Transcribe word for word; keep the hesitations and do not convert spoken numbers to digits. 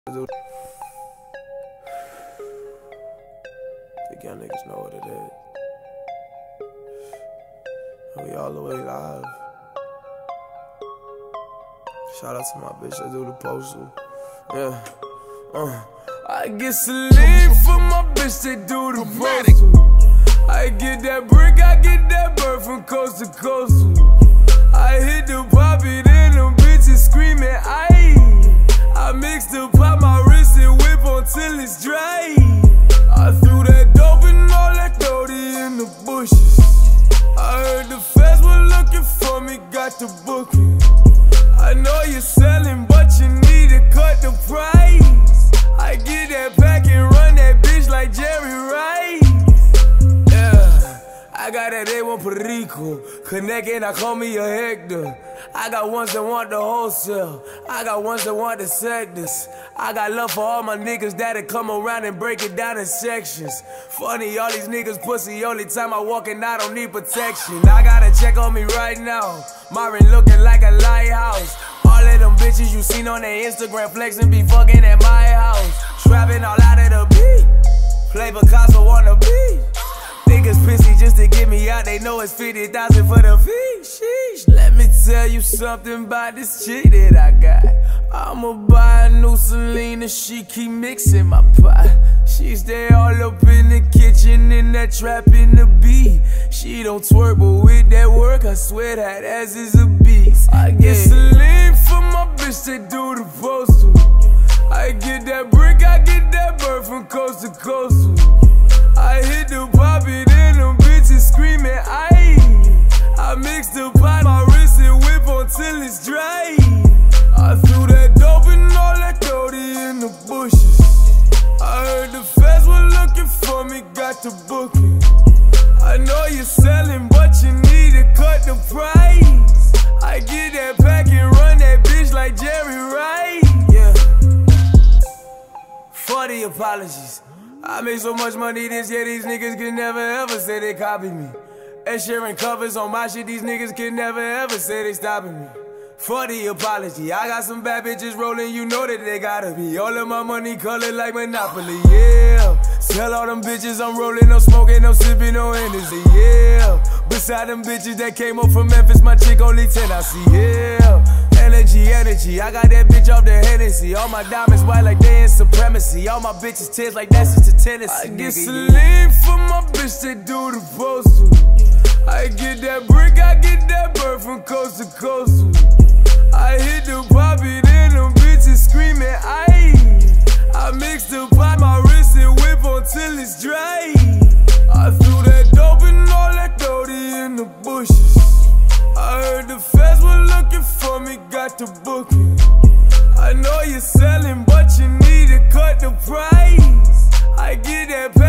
Think y'all niggas know what it is. We all the way live. Shout out to my bitch that do the postal. Yeah. Uh. I get saline for my bitch that do the postal. I get that brick, I get that bird from coast to coast. I hit the poppy, then them bitches screaming, aye. I mix the pop, my wrist and whip until it's dry. I threw that dope and all that dirty in the bushes. I heard the feds were looking for me, got the booking. I know you're selling, but you need to cut the price. I get that pack and run that bitch like Jerry Rice. Yeah, I got that A one Puerto Rico, connecting, I call me a Hector. I got ones that want the wholesale, I got ones that want the sectors. I got love for all my niggas that'll come around and break it down in sections. Funny, all these niggas pussy, only time I walk and I don't need protection. I gotta check on me right now, Myron looking like a lighthouse. All of them bitches you seen on their Instagram flexing be fucking at my house. Trapping all out of the beat, play Picasso on the beat. Niggas pissy just to get me out, they know it's fifty thousand for the fee. Sheesh. Let me tell you something about this chick that I got. I'ma buy a new Selena, she keep mixing my pot. She stay all up in the kitchen, in that trap in the beat. She don't twerk, but with that work, I swear that ass is a beast. I get saline for my bitch that do the postal. I get that brick, I get that bird from coast to coast. I hit the poppy, then them bitches screaming, aye. I mix the pot, my wrist and whip until it's dry. I threw that dope and all that dirty in the bushes. I heard the feds were looking for me, got the booking. I know you're selling, but you need to cut the price. I get that pack and run that bitch like Jerry Rice. Yeah. For the apologies, I made so much money this year, these niggas can never ever say they copied me. And sharing covers on my shit, these niggas can never ever say they stopping me. For the apology, I got some bad bitches rolling, you know that they gotta be. All of my money colored like Monopoly, yeah. Sell all them bitches, I'm rolling, I'm smoking, I'm sipping on Hennessy, yeah. Beside them bitches that came up from Memphis, my chick only ten, I see, yeah. Energy, energy, I got that bitch off the Hennessy. All my diamonds white like they in supremacy. All my bitches tears like that's just a Tennessee. I get saline for my bitch that do the postal. I get that brick, I get that bird from coast to coast. I hit the poppy, then them bitches screaming, aye. I mix the pot, my wrist and whip until it's dry. I threw that dope and all that dirty in the bushes. I heard the feds were looking for me, got the booking. I know you're selling, but you need to cut the price. I get that